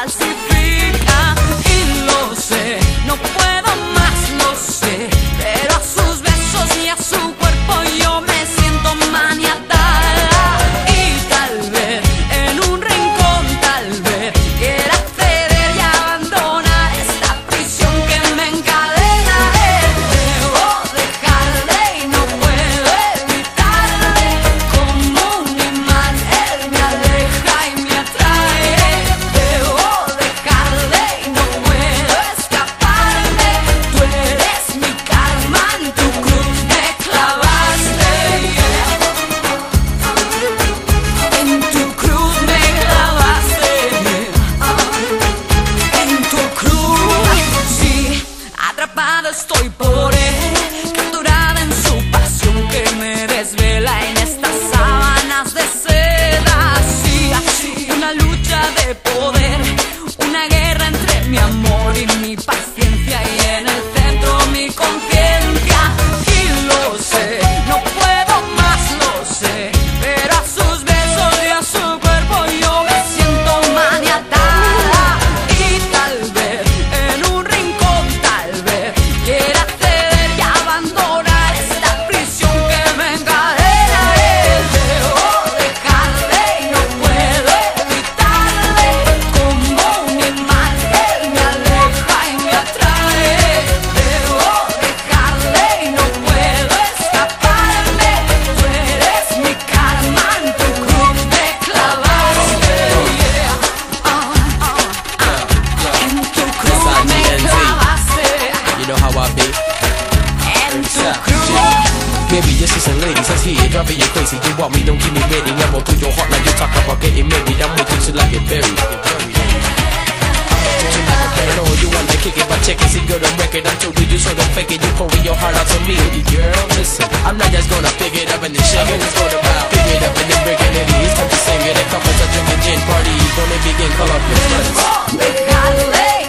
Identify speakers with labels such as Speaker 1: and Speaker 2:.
Speaker 1: falsifica. Y lo sé, no puedo más, lo sé, pero a sus besos y a su cuerpo yo me siento maniatada. Y tal vez en un rincón, tal vez quiera ceder y abandonar esta prisión que me encadena. Debo dejarle y no puedo evitarle. Como un imán él me aleja y me atrae. Debo dejarle y no puedo escaparme. Tú eres mi karma, en tu cruz me clavaste. En tu cruz me clavaste. En tu cruz, sí, atrapada estoy por él, capturada en su pasión que me desvela en estas sábanas de seda. Sí, una lucha de poder, una guerra entre mi amor y mi paciencia, y en el centro mi conciencia. Y lo sé, no puedo más, lo sé, pero a sus besos y a su cuerpo yo me siento maniatada. Y tal vez en un rincón, tal vez quiera ceder y abandonar esta prisión que me encadena. Debo dejarle y no puedo evitarle. Como un imán él me aleja y me atrae. Debo dejarle y no puedo escaparme. Tú eres mi karma, en tu cruz me clavaste. En tu cruz me clavaste.
Speaker 2: You know how I be.
Speaker 1: En tu cruz.
Speaker 2: Maybe just some ladies that's here driving you crazy. You want me, don't give me ready. I'm gonna through your heart like you talk about getting married. I'm with you till I get buried. No, you wanna kick it by checking, see good on record. I'm told you so don't fake it. You pouring your heart out to me, girl. Listen, I'm not just gonna pick it up and then shake it. It's what about pick it up and then breaking it. It's time to sing it. A couple of drinking gin party, gonna begin. Call up your friends.
Speaker 1: Dejarle